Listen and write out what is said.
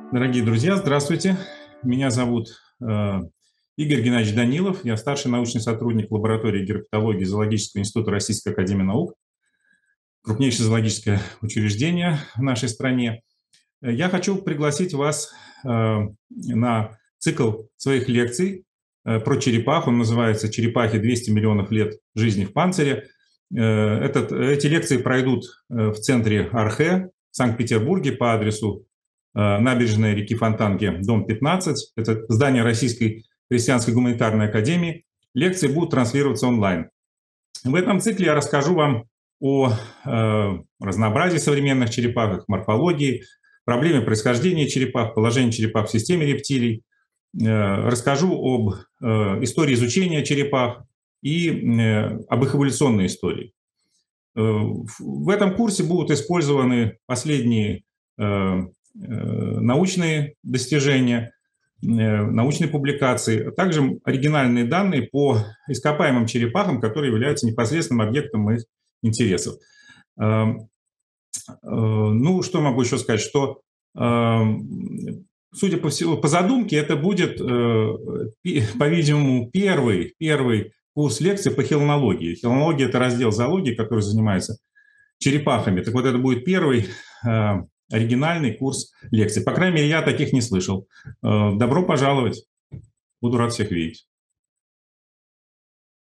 Дорогие друзья, здравствуйте. Меня зовут Игорь Геннадьевич Данилов. Я старший научный сотрудник лаборатории герпетологии Зоологического института Российской академии наук, крупнейшее зоологическое учреждение в нашей стране. Я хочу пригласить вас на цикл своих лекций про черепах. Он называется «Черепахи. 200 миллионов лет жизни в панцире». Эти лекции пройдут в центре Архэ в Санкт-Петербурге по адресу набережная реки Фонтанки, дом 15. Это здание Российской христианской гуманитарной академии. Лекции будут транслироваться онлайн. В этом цикле я расскажу вам о разнообразии современных черепах, их морфологии, проблеме происхождения черепах, положении черепах в системе рептилий. Расскажу об истории изучения черепах и об их эволюционной истории. В этом курсе будут использованы последние научные достижения, научные публикации, а также оригинальные данные по ископаемым черепахам, которые являются непосредственным объектом моих интересов. Ну, что могу еще сказать, что, судя по всему, по задумке, это будет, по-видимому, первый курс лекций по хелонологии. Хелонология – это раздел зоологии, который занимается черепахами. Так вот, это будет первый оригинальный курс лекций. По крайней мере, я таких не слышал. Добро пожаловать. Буду рад всех видеть.